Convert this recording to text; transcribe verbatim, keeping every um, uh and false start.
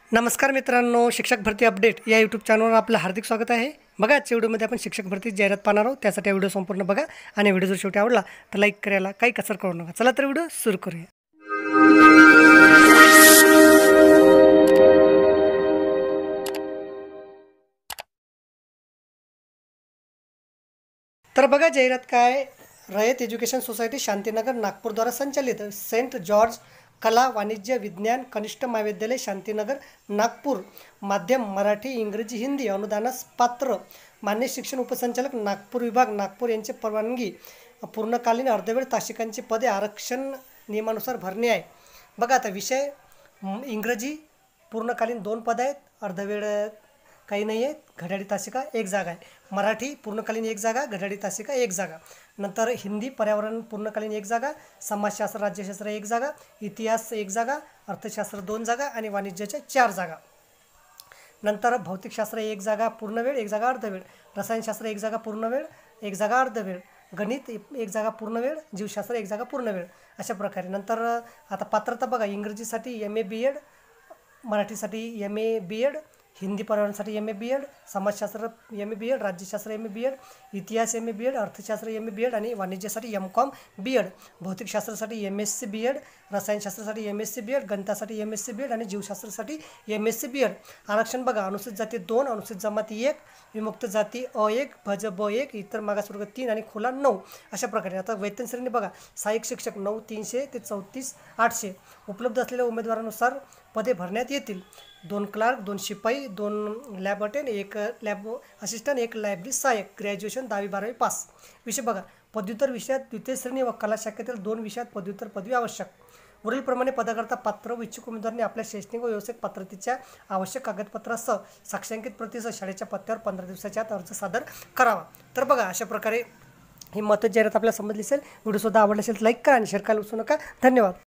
नमस्कार मित्रांनो, शिक्षक भरती अपडेट या यूट्यूब चॅनलवर आपलं हार्दिक स्वागत आहे। बघा, आजच्या व्हिडिओमध्ये आपण शिक्षक भरती जाहिरात पाहणार आहोत। त्यासाठी व्हिडिओ संपूर्ण बघा आणि व्हिडिओ जर शेवटी आवडला तर लाईक करायला काही कसर करू नका। चला तर व्हिडिओ सुरू करूया। तर बघा, जाहिरात काय, रयत एज्युकेशन सोसायटी शांतीनगर नागपूर द्वारा संचालित सेंट जॉर्ज कला वाणिज्य विज्ञान कनिष्ठ महाविद्यालय शांतीनगर नागपूर, माध्यम मराठी इंग्रजी हिंदी, अनुदानास पात्र, मान्य शिक्षण उपसंचालक नागपूर विभाग नागपूर यांची परवानगी, पूर्णकालीन अर्धवेळ तासिकांची पदे आरक्षण नियमानुसार भरणे आहे। बघा, आता विषय इंग्रजी पूर्णकालीन दोन पद आहेत, अर्धवेळ काही नाही आहे, घड्याळी तासिका एक जागा आहे। मराठी पूर्णकालीन एक जागा, घड्याळी तासिका एक जागा। नंतर हिंदी पर्यावरण पूर्णकालीन एक जागा, समाजशास्त्र राज्यशास्त्र एक जागा, इतिहास एक जागा, अर्थशास्त्र दोन जागा आणि वाणिज्याच्या चार जागा। नंतर भौतिकशास्त्र एक जागा पूर्णवेळ एक जागा अर्धवेळ, रसायनशास्त्र एक जागा पूर्णवेळ एक जागा अर्धवेळ, गणित एक जागा पूर्णवेळ, जीवशास्त्र एक जागा पूर्णवेळ, अशा प्रकारे। नंतर आता पात्रता बघा, इंग्रजीसाठी एम ए बी एड, मराठीसाठी M A B Ed, Hindi पर्यावरणासाठी एम ए बी एड, समाजशास्त्र एम ए बी एड, राज्यशास्त्र एम ए बी एड, इतिहास एम ए बी एड, अर्थशास्त्र एम ए बी एड आणि वाणिज्यासाठी एम कॉम बी एड, भौतिकशास्त्रासाठी M S C B Ed, रसायनशास्त्रासाठी M S C B Ed, गणितासाठी M S C B Ed आणि जीवशास्त्रासाठी M S C B add. आरक्षण बघा, अनुसूचित जाती दोन, अनुसूचित जमाती एक, विमुक्त जाती अ एक, भज ब एक, इतर मागासवर्ग तीन आणि खुला नऊ, अशा प्रकारे। आता वेतन श्रेणी बघा, सहाय्यक शिक्षक नऊ तीनशे ते चौतीस आठशे, उपलब्ध असलेल्या उमेदवारानुसार पदे भरण्यात येतील। दोन क्लार्क, दोन शिपाई, दोन लॅब अटेंड, एक लॅब असिस्टंट, एक लायब्ररी सहाय्यक, ग्रॅज्युएशन दहावी बारावी पास। विषय बघा, पदव्युत्तर विषयात द्वितीय श्रेणी व कला शाखेतील दोन विषयात पदव्युत्तर पदवी आवश्यक। वरीलप्रमाणे पदाकरता पात्र व इच्छुक उमेदवारांनी आपल्या शैक्षणिक व व्यावसायिक पात्रतेच्या आवश्यक कागदपत्रासह साक्षांकित प्रतीसह शाळेच्या पत्त्यावर पंधरा दिवसाच्या आत अर्ज सादर करावा। तर बघा, अशा प्रकारे ही महत्त्वाची जाहिरात आपल्याला समजली असेल। व्हिडिओ सुद्धा आवडला असेल तर लाईक करा आणि शेअर करायला विसरू नका। धन्यवाद।